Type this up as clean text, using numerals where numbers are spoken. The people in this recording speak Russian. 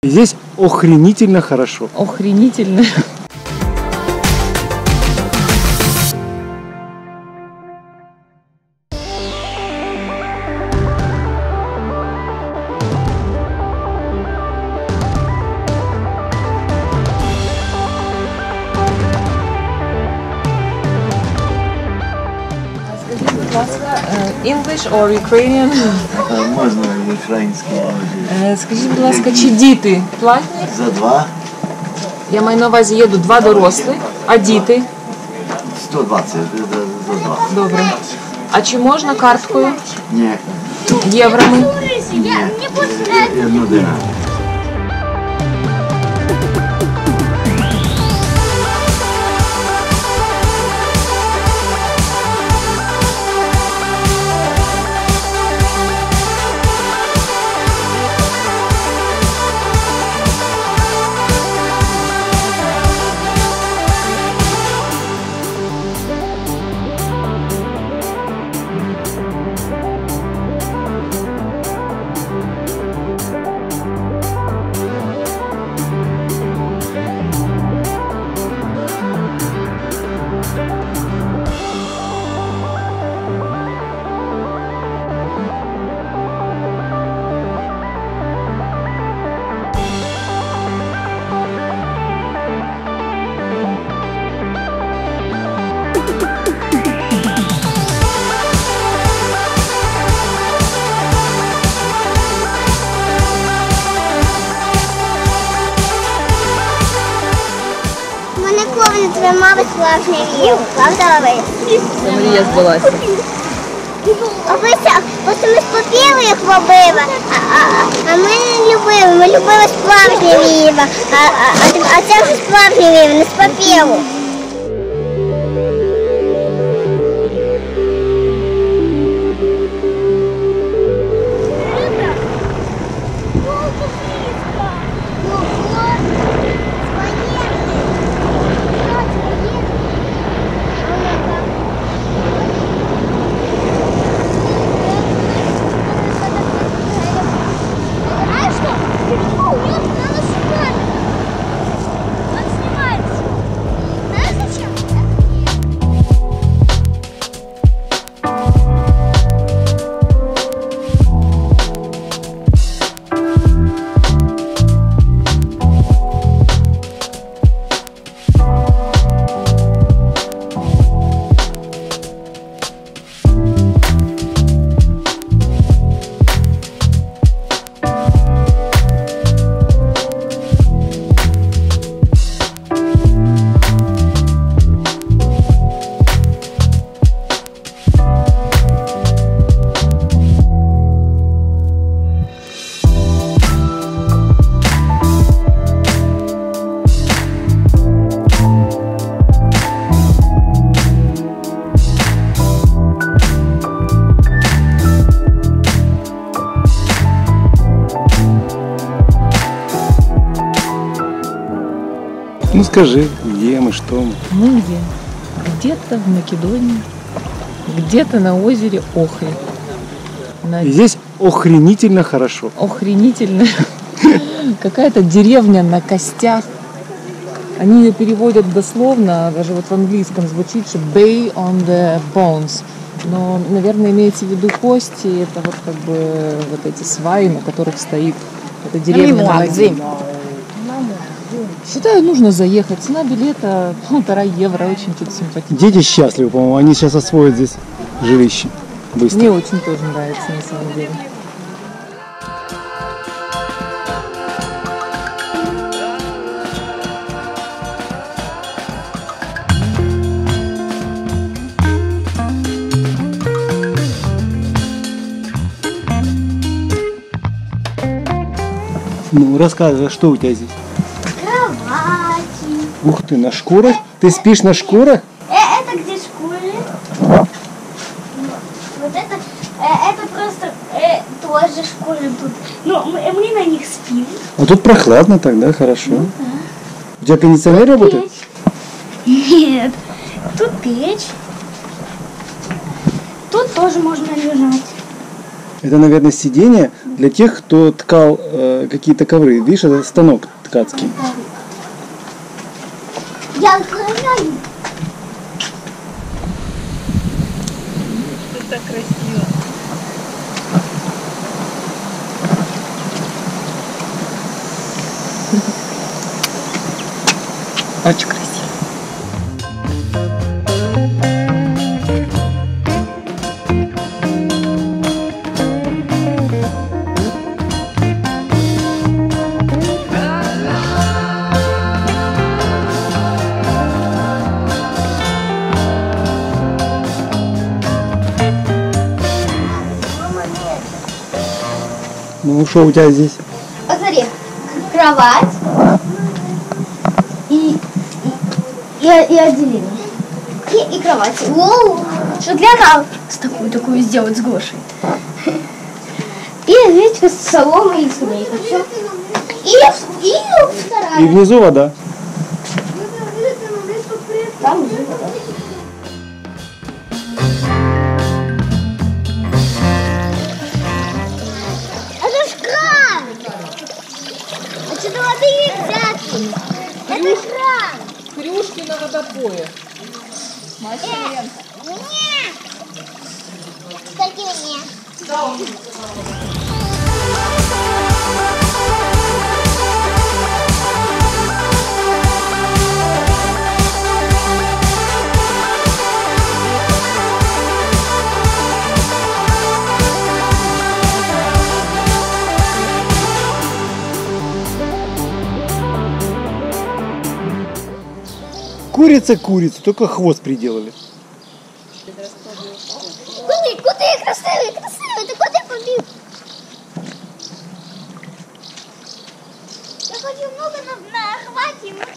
Здесь охренительно хорошо. Охренительно. English or Ukrainian? Можна український. Скажіть, будь ласка, чи діти платні? За 2? Я маю на увазі, їду 2 дорослих, а діти? 120 за 2. Добре. А чи можна карткою? Ні. Євроми? Ні. 1 дина. Твоя мама справжня Львів, правда, Лариса? Це мрія збулася. Просто ми спопіли їх робили, а ми не любили. Ми любили справжнє Львів, а це вже справжнє Львів, не спопілу. Ну скажи, где мы, что мы? Мы где? Где-то в Македонии, где-то на озере Охри. Здесь охренительно хорошо. Охренительно. Какая-то деревня на костях. Они ее переводят дословно, даже вот в английском звучит, что Bay on the Bones. Но, наверное, имеется в виду кости, это вот как бы вот эти сваи, на которых стоит эта деревня на воде. Считаю, нужно заехать. Цена билета 1,5 евро, очень тут симпатично. Дети счастливы, по-моему, они сейчас освоят здесь жилище быстро. Мне очень тоже нравится на самом деле. Ну, рассказывай, что у тебя здесь? Кровати. Ух ты, на шкурах? Ты спишь на шкурах? Это где шкуры? Вот это просто тоже шкуры тут. Но мы на них спим. А тут прохладно тогда, хорошо. Ну, да. У тебя кондиционер работает? Нет. Тут печь. Тут тоже можно лежать. Это, наверное, сиденье для тех, кто ткал какие-то ковры. Видишь, это станок ткацкий. Я охраняю. Это красиво. Очень красиво. Ну, что у тебя здесь? Посмотри, кровать и отделение. И кровать. Воу! Что для нас такую сделать с Гошей. И ветка с соломой и скамейка. Все. И вторая. И внизу вода. Там внизу вода. Это ж кран! Отсюда воды нельзя пить. Это кран! Крюшки на водопое. Масленко. Нет! Такие нет. Курица, только хвост приделали. Куди, красивий, ти куди побіг? Я хочу много на хваті.